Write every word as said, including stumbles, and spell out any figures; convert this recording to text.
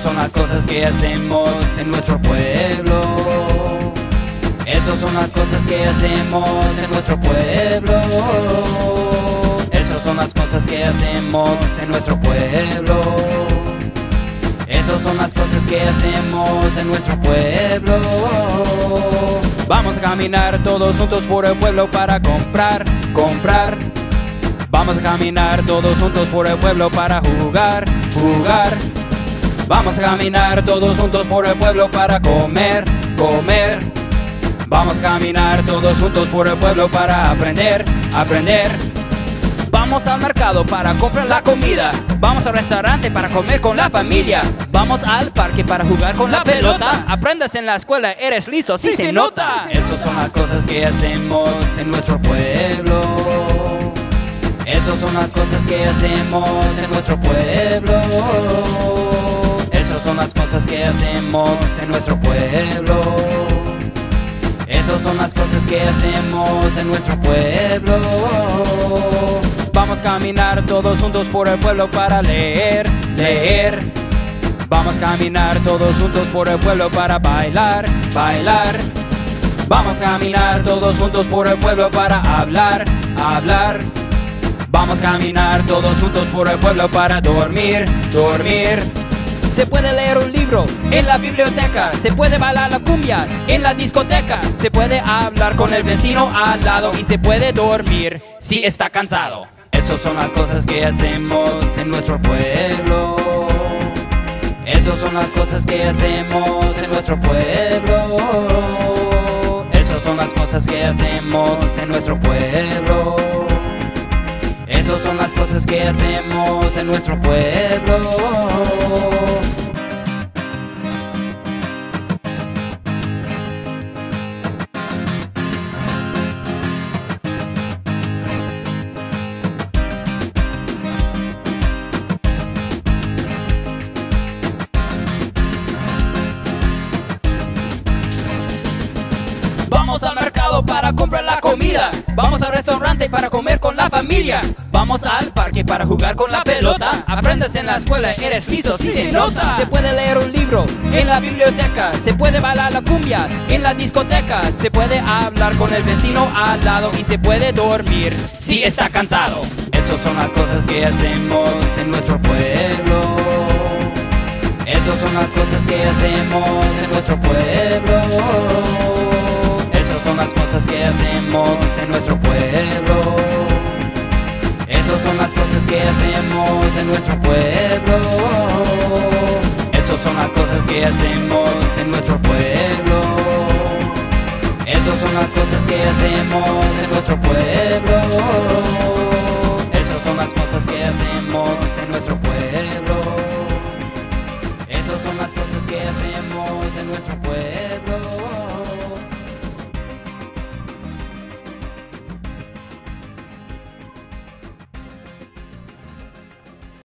son las cosas que hacemos en nuestro pueblo. Esas son las cosas que hacemos en nuestro pueblo. Esas son las cosas que hacemos en nuestro pueblo. Esas son las cosas que hacemos en nuestro pueblo. Vamos a caminar todos juntos por el pueblo para comprar, comprar. Vamos a caminar todos juntos por el pueblo para jugar, jugar. Vamos a caminar todos juntos por el pueblo para comer, comer. Vamos a caminar todos juntos por el pueblo para aprender, aprender. Vamos al mercado para comprar la comida. Vamos al restaurante para comer con la familia. Vamos al parque para jugar con la pelota. Aprendas en la escuela, eres listo, sí, sí se nota. Esas son las cosas que hacemos en nuestro pueblo. Esas son las cosas que hacemos en nuestro pueblo. Esas son las cosas que hacemos en nuestro pueblo. Esas son las cosas que hacemos en nuestro pueblo. Vamos a caminar todos juntos por el pueblo para leer, leer. Vamos a caminar todos juntos por el pueblo para bailar, bailar. Vamos a caminar todos juntos por el pueblo para hablar, hablar. Vamos a caminar todos juntos por el pueblo para dormir, dormir. Se puede leer un libro en la biblioteca. Se puede bailar la cumbia en la discoteca. Se puede hablar con el vecino al lado. Y se puede dormir si está cansado. Esas son las cosas que hacemos en nuestro pueblo. Esas son las cosas que hacemos en nuestro pueblo. Esas son las cosas que hacemos en nuestro pueblo. Esas son las cosas que hacemos en nuestro pueblo. Vamos al mercado para comprar la comida. Vamos al restaurante para comer con la familia. Vamos al parque para jugar con la pelota. Aprendes en la escuela, eres listo, sí se nota. Se puede leer un libro en la biblioteca. Se puede bailar la cumbia en la discoteca. Se puede hablar con el vecino al lado. Y se puede dormir si está cansado. Esas son las cosas que hacemos en nuestro pueblo. Esas son las cosas que hacemos en nuestro pueblo. Esas son las cosas que hacemos en nuestro pueblo. Esas son las cosas que hacemos en nuestro pueblo. Esas son las cosas que hacemos en nuestro pueblo. Esas son las cosas que hacemos en nuestro pueblo. Esas son las cosas que hacemos en nuestro pueblo. Esas son las cosas que hacemos en nuestro pueblo.